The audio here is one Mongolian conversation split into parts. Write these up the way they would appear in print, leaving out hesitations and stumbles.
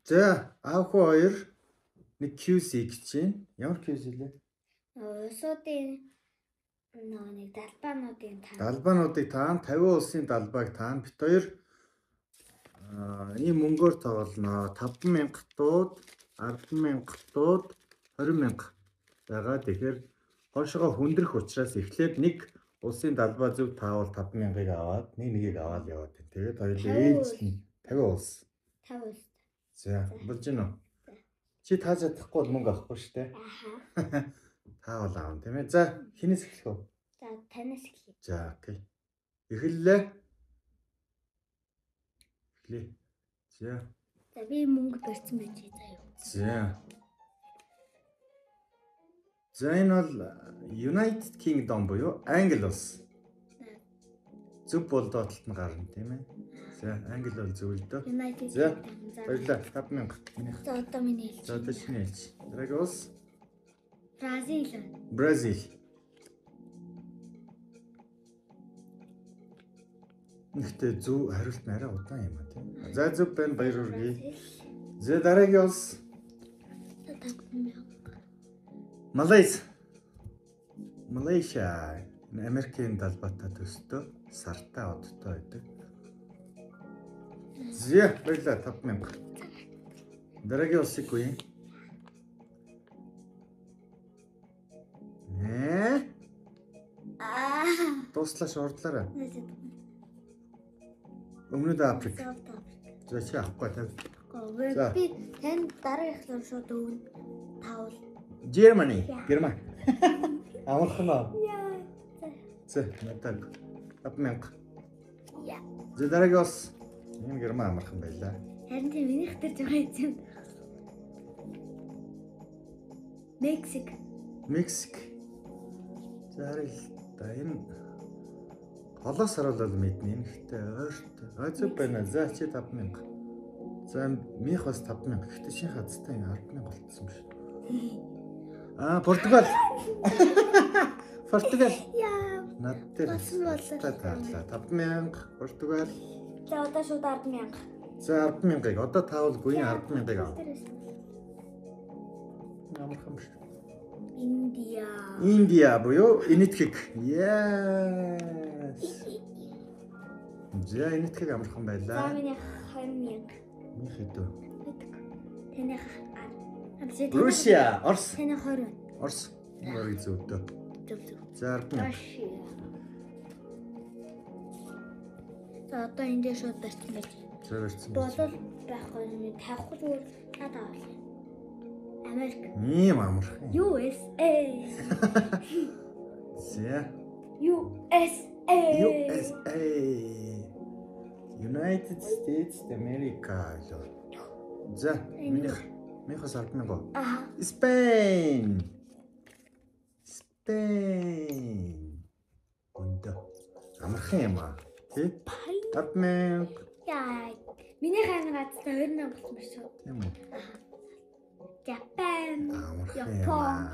За, аавхуу хоёр нэг QC гэж чинь. Ямар QC лээ? Улсуудын нэг далбаануудын таан. Далбаануудыг таан, 50 улсын далбааг таан. Бит хоёр ийм мөнгөөр тоглоно. 5,000 тууд, 10,000 тууд, 20,000 байгаа. Тэгэхээр хоошоо хүндрэх учраас эхлээд нэг улсын далбаа зөв таавал 5,000-ыг аваад нэгийг аваад яваад байна. Тэгээд хоёулаа ээлжлэн 50 улс. 50 улс. За, болж гинэ үү? Чи тааж чадахгүй бол мөнгө авахгүй шүү дээ. Аха. Таавал аав тийм ээ. За, хинээс эхлэх үү? За, танаас эхлэе. За, окей. Эхэллээ. Эхлэе. За. За, би мөнгө барьсан байж заяа. За. За, энэ бол United Kingdom буюу Англи улс. Зөв бол доотлолт нь гарна тийм ээ. За, Англи бол зөв л дөө. За, баярлалаа. 5,000. За, одоо миний хэлж. За, одоо чиний хэлж. Дараагийн улс Бразил. Бразил. Нэгтэй зөв хариулт нь арай удаан юм а тийм. За, зөв байна. Баяр хүргэе. За, дараагийн улс Малайзия. Америкийн далбаатай төстэй сартай одтой байдаг. За, баярлалаа. 5,000. Дараагийн улсыг үе. Дуслаш ордлаарай. Өмнөд Африк. За, чи авахгүй тав. За, би танд дараагийнхаа шууд өгнө. Таавал. Германи. Амархан аа. За, надад 5,000. Яа. За, дараагийн улс. Энэ Герман амархан байлаа. Харин тийм минийх дээр жоо юм. Мексик. За, харъя л да. Энэ холоос харуулал мэднэ. Энэ ихтэй ойртой. Зөв байна. За, чи 5,000. За, минийх бас 5,000. Гэхдээ шинэ хазтай 10,000 болчихсон шүү. Португал. Яа. Над дээр таарлаа. 5,000 Португал. За, одоо шууд 10,000. За, 10,000-ыг одоо таавалгүй 10,000-ыг ав. Амархан биш. Индия буюу Энэтхэг. Yes. За, Энэтхэг амархан байлаа. За, миний 20,000. Минь хэдөө. Таних Русия, Орос. Таних 20. Орос. Мөрийг зөвдөө. Зөв. За, 10,000. За, одоо энэ дээр шууд барьсан байж. За, барьсан. Болол байхгүй юм. Тавихгүй зүгээр надад авах. Америк. Ийм амархан. USA. За. USA. United States of America. За, минийх 10,000. Spain. Өндөө. Амархан юм аа. Тэ? 10,000. Яа. Миний хаан газтай 20,000 болсон биш үү? Тийм үү? Japan. Япон.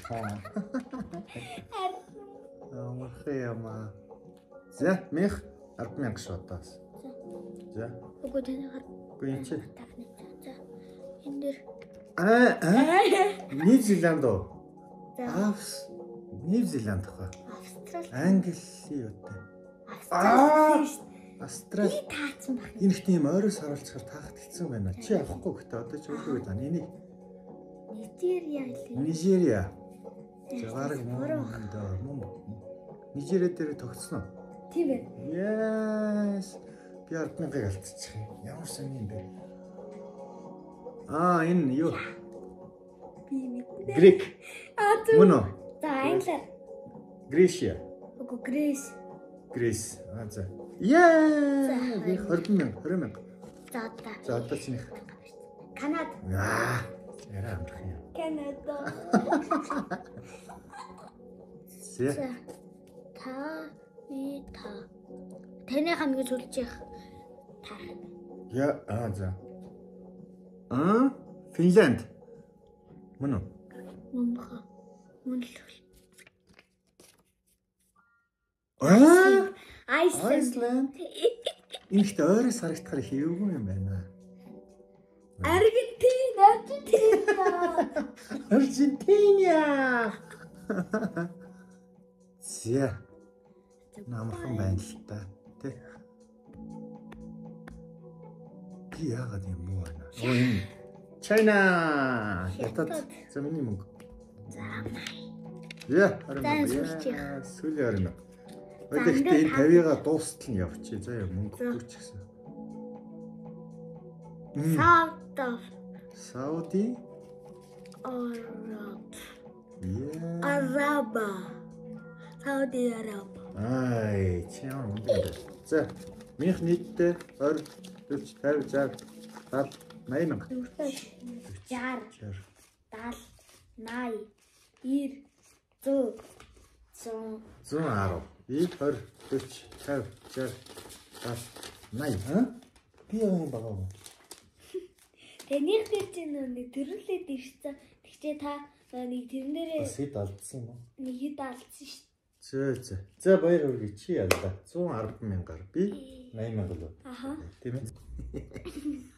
Амархан юм аа. За, минийх 10,000 шотоос. За. Үгүй таны хар. Үгүй энэ чи. За. Энэ дээр. Нью Зеланд уу? За. Нью Зеланд хаа. Австрали. Англи юу те. Австрали. Таацсан баг. Энэ их тийм ойроос харуулцгаар таахад хэцүү байна. Чи авахгүй гэхдээ одоо ч үгүй даа. Энийг Нижерия. За гараг мөн. Нижерия дээр тогтсон уу? Тийм ээ. Yes. Би 10,000-ыг алдчих юм. Ямар сони юм бэ? Энэ юу? Би мэднэ. Грек. Мөн үү? За, англиар. Гришия. Үгүй Грейс. За. Яа. Би 20,000. За, одоо чинийх. Канада. Яраа амархан юм. Канада. За. Таны хамгийн сүлжих таарах. За. Финланд. Мөн үү? Мөн л. Iceland. Инхт ойроос харагдахаар хэвгүй юм байна. Ариг Аржентина. Зя. Намархан байна л та. Тэ. Би яагаад юм уу байна? Ой. China. Ятад. За миний мөнгө. За. Яа, сүүлийн 20 мянга. Гэхдээ энэ 50-га дуустал нь явчих. За яа мөнгө өгч гэсэн. Saudi Араба. Saudi Arab. Ай, чиа мөнгө. За, минийх нийтдээ 20, 40, 50, 60, 70, 80 мянга. 60, 70, 80, 90, 100, 110. И 20, 40, 50, 60, 70, 80. Би яа юм байгаа вэ? Тэнийх дээр чинь нэг төрлөөд ирсэн. Тэгчээ та нэг тэрнээрээ бас хэд алдсан юм уу? нэг хэд алдсан шүү. За баяр хүргэе чи яалаа. 110 мянгаар би 80 мянга л. Аха. Тийм ээ.